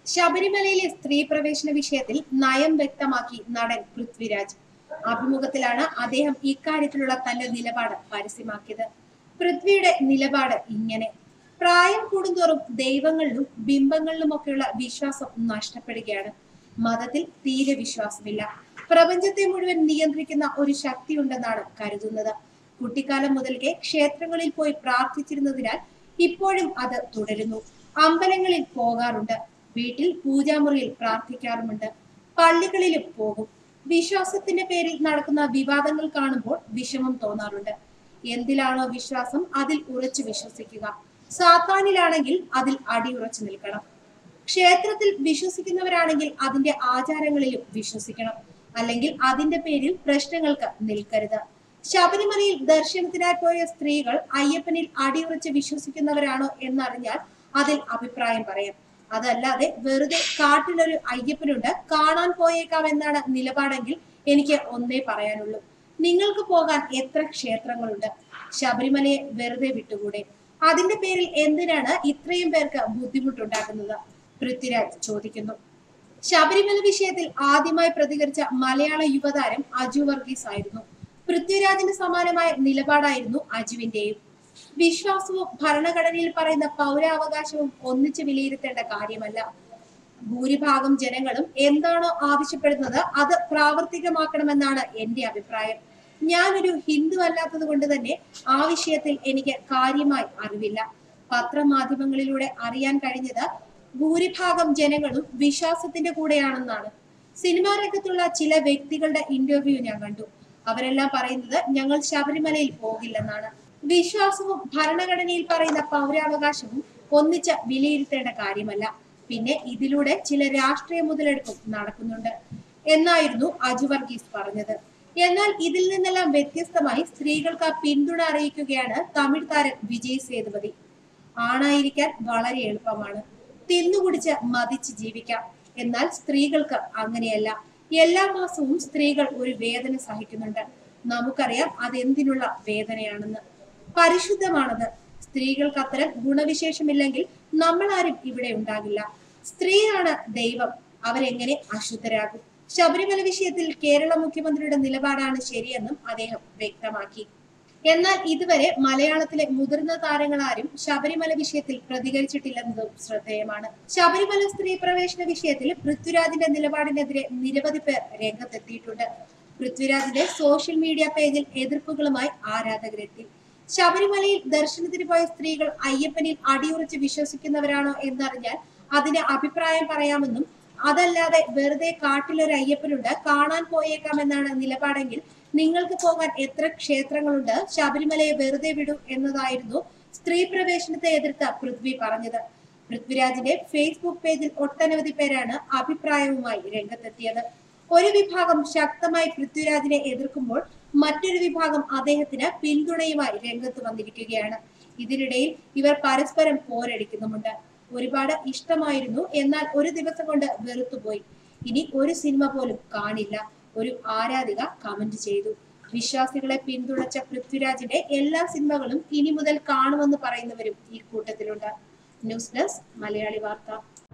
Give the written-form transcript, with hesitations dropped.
ശബരിമലയിലെ സ്ത്രീ പ്രവേശന വിഷയത്തിൽ നയം വ്യക്തമാക്കി നടൻ പൃഥ്വിരാജ്. അഭിമുഖത്തിലാണ് അദ്ദേഹം ഇക്കാര്യത്തിലുള്ള തന്റെ നിലപാട് പരസ്യമാക്കിയത്. പൃഥ്വിയുടെ നിലപാട് ഇങ്ങനെ: പ്രായം കൂടുന്തോറും ദൈവങ്ങളിലും ബിംബങ്ങളിലുമൊക്കെയുള്ള വിശ്വാസം നഷ്ടപ്പെടുകയാണ്. മതത്തിൽ തീരെ വിശ്വാസമില്ല. പ്രപഞ്ചത്തെ മുഴുവൻ നിയന്ത്രിക്കുന്ന ഒരു ശക്തിയുണ്ടെന്നാണ് കരുതുന്നത്. കുട്ടിക്കാലം മുതൽക്കേ ക്ഷേത്രങ്ങളിൽ പോയി പ്രാർത്ഥിച്ചിരുന്നതിനാൽ ഇപ്പോഴും അത് തുടരുന്നു. അമ്പലങ്ങളിൽ പോകാറുണ്ട്. വീട്ടിൽ പൂജാമുറിയിൽ പ്രാർത്ഥിക്കാറുമുണ്ട്. പള്ളികളിലും പോകും. വിശ്വാസത്തിന്റെ പേരിൽ നടക്കുന്ന വിവാദങ്ങൾ കാണുമ്പോൾ വിഷമം തോന്നാറുണ്ട്. എന്തിലാണോ വിശ്വാസം അതിൽ ഉറച്ചു വിശ്വസിക്കുക. സാത്താനിലാണെങ്കിൽ അതിൽ അടിയുറച്ചു നിൽക്കണം. ക്ഷേത്രത്തിൽ വിശ്വസിക്കുന്നവരാണെങ്കിൽ അതിന്റെ ആചാരങ്ങളിലും വിശ്വസിക്കണം. അല്ലെങ്കിൽ അതിന്റെ പേരിൽ പ്രശ്നങ്ങൾക്ക് നിൽക്കരുത്. ശബരിമലയിൽ ദർശനത്തിനായി പോയ സ്ത്രീകൾ അയ്യപ്പനിൽ അടിയുറച്ച് വിശ്വസിക്കുന്നവരാണോ എന്നറിഞ്ഞാൽ അതിൽ അഭിപ്രായം പറയാം. അതല്ലാതെ വെറുതെ കാട്ടിലൊരു അയ്യപ്പനുണ്ട്, കാണാൻ പോയേക്കാം എന്നാണ് നിലപാടെങ്കിൽ എനിക്ക് ഒന്നേ പറയാനുള്ളൂ: നിങ്ങൾക്ക് പോകാൻ എത്ര ക്ഷേത്രങ്ങളുണ്ട്? ശബരിമലയെ വെറുതെ വിട്ടുകൂടെ? അതിന്റെ പേരിൽ എന്തിനാണ് ഇത്രയും പേർക്ക് ബുദ്ധിമുട്ടുണ്ടാക്കുന്നത്? പൃഥ്വിരാജ് ചോദിക്കുന്നു. ശബരിമല വിഷയത്തിൽ ആദ്യമായി പ്രതികരിച്ച മലയാള യുവതാരം അജു വർഗീസ് ആയിരുന്നു. പൃഥ്വിരാജിന് സമാനമായ നിലപാടായിരുന്നു അജുവിന്റെയും. വിശ്വാസവും ഭരണഘടനയിൽ പറയുന്ന പൗരാവകാശവും ഒന്നിച്ച് വിലയിരുത്തേണ്ട കാര്യമല്ല. ഭൂരിഭാഗം ജനങ്ങളും എന്താണോ ആവശ്യപ്പെടുന്നത് അത് പ്രാവർത്തികമാക്കണമെന്നാണ് എന്റെ അഭിപ്രായം. ഞാനൊരു ഹിന്ദു അല്ലാത്തത് കൊണ്ട് തന്നെ ആ വിഷയത്തിൽ എനിക്ക് കാര്യമായി അറിവില്ല. പത്രമാധ്യമങ്ങളിലൂടെ അറിയാൻ കഴിഞ്ഞത് ഭൂരിഭാഗം ജനങ്ങളും വിശ്വാസത്തിന്റെ കൂടെയാണെന്നാണ്. സിനിമാ രംഗത്തുള്ള ചില വ്യക്തികളുടെ ഇന്റർവ്യൂ ഞാൻ കണ്ടു. അവരെല്ലാം പറയുന്നത് ഞങ്ങൾ ശബരിമലയിൽ പോകില്ലെന്നാണ്. വിശ്വാസവും ഭരണഘടനയിൽ പറയുന്ന പൗരാവകാശവും ഒന്നിച്ച് വിലയിരുത്തേണ്ട കാര്യമല്ല. പിന്നെ ഇതിലൂടെ ചില രാഷ്ട്രീയ മുതലെടുപ്പും നടക്കുന്നുണ്ട് എന്നായിരുന്നു അജു വർഗീസ് പറഞ്ഞത്. എന്നാൽ ഇതിൽ നിന്നെല്ലാം വ്യത്യസ്തമായി സ്ത്രീകൾക്ക് പിന്തുണ അറിയിക്കുകയാണ് തമിഴ് താരം വിജയ് സേതുപതി. ആണായിരിക്കാൻ വളരെ എളുപ്പമാണ്, തിന്നുകുടിച്ച് മതിച്ച് ജീവിക്കാം. എന്നാൽ സ്ത്രീകൾക്ക് അങ്ങനെയല്ല. എല്ലാ മാസവും സ്ത്രീകൾ ഒരു വേദന സഹിക്കുന്നുണ്ട്. നമുക്കറിയാം അതെന്തിനുള്ള വേദനയാണെന്ന്. പരിശുദ്ധമാണത്. സ്ത്രീകൾക്ക് അത്തരം ഗുണവിശേഷമില്ലെങ്കിൽ നമ്മൾ ആരും ഇവിടെ ഉണ്ടാകില്ല. സ്ത്രീയാണ് ദൈവം, അവരെങ്ങനെ അശുദ്ധരാകും? ശബരിമല വിഷയത്തിൽ കേരള മുഖ്യമന്ത്രിയുടെ നിലപാടാണ് ശരിയെന്നും അദ്ദേഹം വ്യക്തമാക്കി. എന്നാൽ ഇതുവരെ മലയാളത്തിലെ മുതിർന്ന താരങ്ങളാരും ശബരിമല വിഷയത്തിൽ പ്രതികരിച്ചിട്ടില്ലെന്നതും ശ്രദ്ധേയമാണ്. ശബരിമല സ്ത്രീ പ്രവേശന വിഷയത്തിൽ പൃഥ്വിരാജിന്റെ നിലപാടിനെതിരെ നിരവധി പേർ രംഗത്തെത്തിയിട്ടുണ്ട്. പൃഥ്വിരാജിന്റെ സോഷ്യൽ മീഡിയ പേജിൽ എതിർപ്പുകളുമായി ആരാധകരെത്തി. ശബരിമലയിൽ ദർശനത്തിന് പോയ സ്ത്രീകൾ അയ്യപ്പനിൽ അടിയുറച്ച് വിശ്വസിക്കുന്നവരാണോ എന്നറിഞ്ഞാൽ അതിന് അഭിപ്രായം പറയാമെന്നും, അതല്ലാതെ വെറുതെ കാട്ടിലൊരു അയ്യപ്പനുണ്ട്, കാണാൻ പോയേക്കാമെന്നാണ് നിലപാടെങ്കിൽ നിങ്ങൾക്ക് പോകാൻ എത്ര ക്ഷേത്രങ്ങളുണ്ട്? ശബരിമലയെ വെറുതെ വിടൂ എന്നതായിരുന്നു സ്ത്രീ പ്രവേശനത്തെ എതിർത്ത പൃഥ്വി പറഞ്ഞത്. പൃഥ്വിരാജിന്റെ ഫേസ്ബുക്ക് പേജിൽ ഒട്ടനവധി പേരാണ് അഭിപ്രായവുമായി രംഗത്തെത്തിയത്. ഒരു വിഭാഗം ശക്തമായി പൃഥ്വിരാജിനെ എതിർക്കുമ്പോൾ മറ്റൊരു വിഭാഗം അദ്ദേഹത്തിന് പിന്തുണയുമായി രംഗത്ത് വന്നിരിക്കുകയാണ്. ഇതിനിടയിൽ ഇവർ പരസ്പരം പോരടിക്കുന്നുമുണ്ട്. ഒരുപാട് ഇഷ്ടമായിരുന്നു, എന്നാൽ ഒരു ദിവസം കൊണ്ട് വെറുത്തുപോയി. ഇനി ഒരു സിനിമ പോലും കാണില്ല, ഒരു ആരാധിക കമന്റ് ചെയ്തു. വിശ്വാസികളെ പിന്തുണച്ച പൃഥ്വിരാജിന്റെ എല്ലാ സിനിമകളും ഇനി മുതൽ കാണുമെന്ന് പറയുന്നവരും ഈ കൂട്ടത്തിലുണ്ട്. ന്യൂസ് ഡെസ്ക് മലയാളി വാർത്ത.